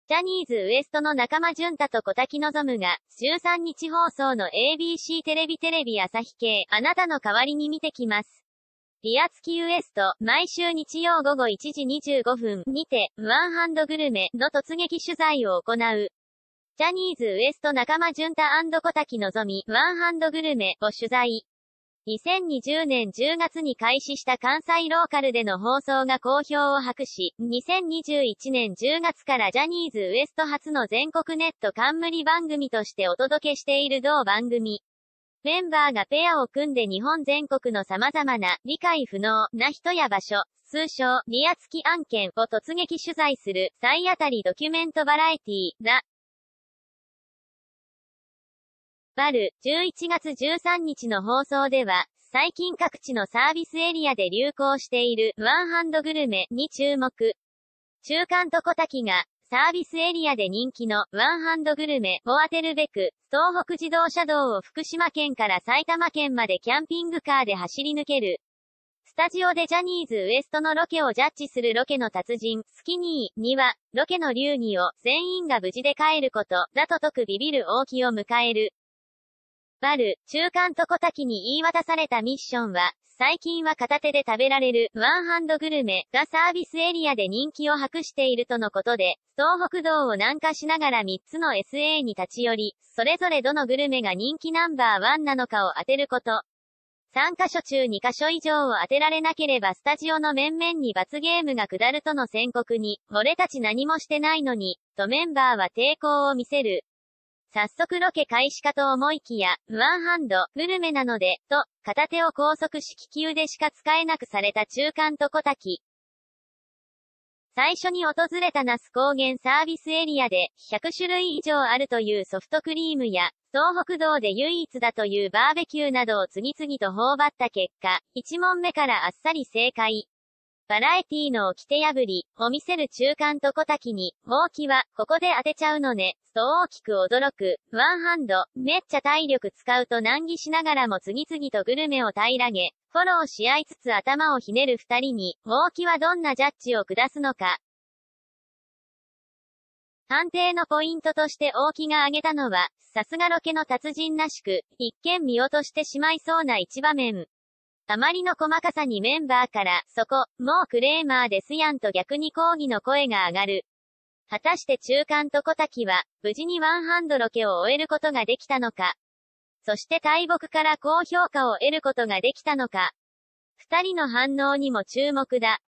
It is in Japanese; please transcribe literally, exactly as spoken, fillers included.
ジャニーズ ウエストの中間淳太と小瀧望が、じゅうさんにち放送の エービーシー テレビテレビ朝日系、あなたの代わりに見てきます。リア付きウエスト、毎週日曜午後いちじにじゅうごふんにて、ワンハンドグルメの突撃取材を行う。ジャニーズ ウエスト中間淳太&小瀧望、ワンハンドグルメを取材。にせんにじゅうねんじゅうがつに開始した関西ローカルでの放送が好評を博し、にせんにじゅういちねんじゅうがつからジャニーズ ウエスト初の全国ネット冠番組としてお届けしている同番組。メンバーがペアを組んで日本全国の様々な理解不能な人や場所、通称リア付き案件を突撃取材する体当たりドキュメントバラエティー、ラ・バル、じゅういちがつじゅうさんにちの放送では、最近各地のサービスエリアで流行しているワンハンドグルメに注目。中間と小瀧が、サービスエリアで人気のワンハンドグルメを当てるべく、東北自動車道を福島県から埼玉県までキャンピングカーで走り抜ける。スタジオでジャニーズ ウエストのロケをジャッジするロケの達人、スキニーには、ロケの流儀を全員が無事で帰ること、だと解くビビる大木を迎える。バル、中間と小瀧に言い渡されたミッションは、最近は片手で食べられるワンハンドグルメがサービスエリアで人気を博しているとのことで、東北道を南下しながらみっつの エスエー に立ち寄り、それぞれどのグルメが人気ナンバーワンなのかを当てること。さんかしょ中にかしょ以上を当てられなければスタジオの面々に罰ゲームが下るとの宣告に、俺たち何もしてないのに、とメンバーは抵抗を見せる。早速ロケ開始かと思いきや、ワンハンド、グルメなので、と、片手を高速式球でしか使えなくされた中間と小瀧。最初に訪れた那須高原サービスエリアで、ひゃくしゅるい以上あるというソフトクリームや、東北道で唯一だというバーベキューなどを次々と頬張った結果、いちもんめからあっさり正解。バラエティの掟破りを見せる中間と小瀧に、大木は、ここで当てちゃうのね、と大きく驚く。ワンハンド、めっちゃ体力使うと難儀しながらも次々とグルメを平らげ、フォローし合いつつ頭をひねる二人に、大木はどんなジャッジを下すのか。判定のポイントとして大木が挙げたのは、さすがロケの達人らしく、一見見落としてしまいそうな一場面。あまりの細かさにメンバーから、そこ、もうクレーマーですやんと逆に抗議の声が上がる。果たして中間と小瀧は、無事にワンハンドロケを終えることができたのか。そして大木から高評価を得ることができたのか。二人の反応にも注目だ。